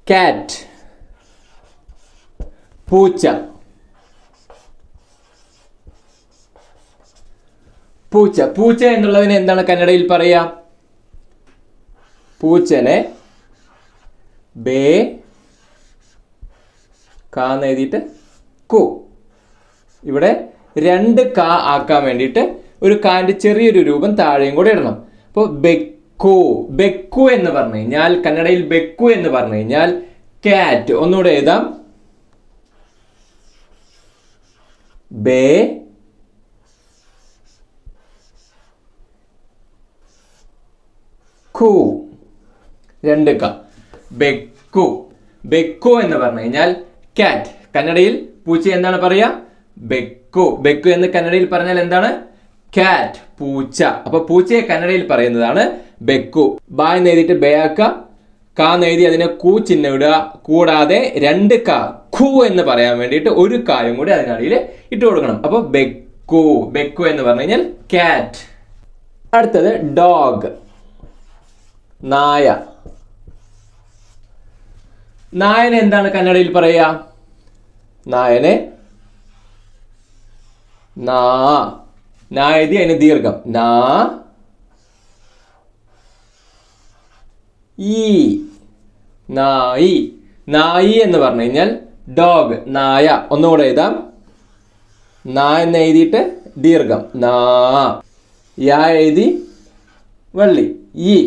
cat, പൂച്ച, പൂച്ച. പൂച്ച എന്നുള്ളതിനെ എന്താണ് കന്നഡയിൽ പറയാ? പൂച്ചനെ ബേ കാന്ന് എഴുതിയിട്ട് കു. ഇവിടെ രണ്ട് കാ ആക്കാൻ വേണ്ടിയിട്ട് ഒരു കാന്റെ ചെറിയൊരു രൂപം താഴെയും കൂടെ ഇടണം. അപ്പോൾ ബെക്കു. ബെക്കു എന്ന് പറഞ്ഞു കഴിഞ്ഞാൽ കന്നഡയിൽ ബെക്കു എന്ന് പറഞ്ഞു കഴിഞ്ഞാൽ കാറ്റ്. ഒന്നുകൂടെ എഴുതാം. ബേ കു. രണ്ട് ക. ബെക്കു. ബെക്കു എന്ന് പറഞ്ഞു കഴിഞ്ഞാൽ കാറ്റ്. കന്നഡയിൽ പൂച്ച എന്താണ് പറയാ? ബെക്കു. ബെക്കു എന്ന് കന്നഡയിൽ പറഞ്ഞാൽ എന്താണ്? കാറ്റ്, പൂച്ച. അപ്പൊ പൂച്ചയെ കന്നഡയിൽ പറയുന്നതാണ് ബെക്കു. ബാ എന്ന് എഴുതിയിട്ട് ബേയാക്ക, കാ എന്ന് എഴുതി അതിനെ കൂ ചിഹ്നം ഇടുക. കൂടാതെ രണ്ട് കാ, ഖു എന്ന് പറയാൻ വേണ്ടിയിട്ട് ഒരു കായും കൂടി അതിനടിയിൽ ഇട്ട് കൊടുക്കണം. അപ്പൊ ബെക്കു. ബെക്കു എന്ന് പറഞ്ഞു കഴിഞ്ഞാൽ കാറ്റ്. അടുത്തത് ഡോഗ്, നായ. നായനെ എന്താണ് കന്നഡയിൽ പറയുക? നായനെ നാ. നാ എഴുതി അതിന് ദീർഘം നാ ഈ. നായി. നായി എന്ന് പറഞ്ഞു കഴിഞ്ഞാൽ ഡോഗ്, നായ. ഒന്നുകൂടെ എഴുതാം. നാ എന്ന് എഴുതിയിട്ട് ദീർഘം നാ. യാ എഴുതി വള്ളി ഈ.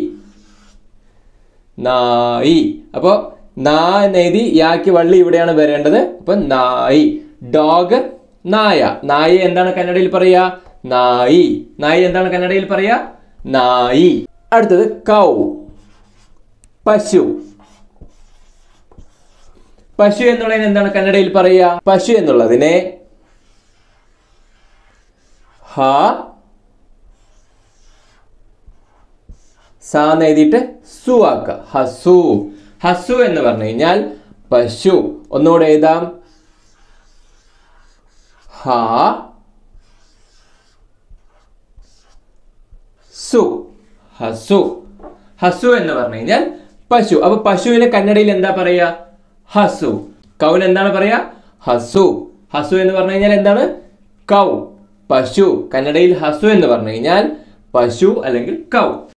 നായി. അപ്പോ നാ എന്ന് എഴുതി യാക്ക് വള്ളി ഇവിടെയാണ് വരേണ്ടത്. അപ്പൊ നായി. ഡോഗ്, നായ. നായി എന്താണ് കന്നഡയിൽ പറയാ? നായി. നായി എന്താണ് കന്നഡയിൽ പറയാ? നായി. അടുത്തത് കൗ, പശു. പശു എന്നുള്ളതിന് എന്താണ് കന്നഡയിൽ പറയാ? പശു എന്നുള്ളതിനെ ഹ സാന്ന് എഴുതിയിട്ട് സു ആക്ക. ഹസു. ഹസു എന്ന് പറഞ്ഞു കഴിഞ്ഞാൽ പശു. ഒന്നുകൂടെ എഴുതാം. ഹ സു. ഹസു. ഹസു എന്ന് പറഞ്ഞു കഴിഞ്ഞാൽ പശു. അപ്പൊ പശുവിനെ കന്നഡയിൽ എന്താ പറയാ? ഹസു. കൗന് എന്താണ് പറയാ? ഹസു. ഹസു എന്ന് പറഞ്ഞു കഴിഞ്ഞാൽ എന്താണ്? കൗ. പശു. കന്നഡയിൽ ഹസു എന്ന് പറഞ്ഞു കഴിഞ്ഞാൽ പശു അല്ലെങ്കിൽ കൗ.